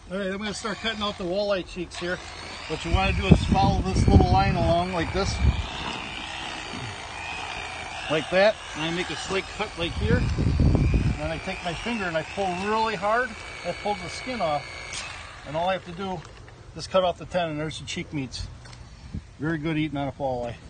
All right, I'm going to start cutting out the walleye cheeks here. What you want to do is follow this little line along like this. Like that. And I make a slight cut like here. And then I take my finger and I pull really hard. I pull the skin off. And all I have to do is cut off the tendon. There's the cheek meats. Very good eating on a walleye.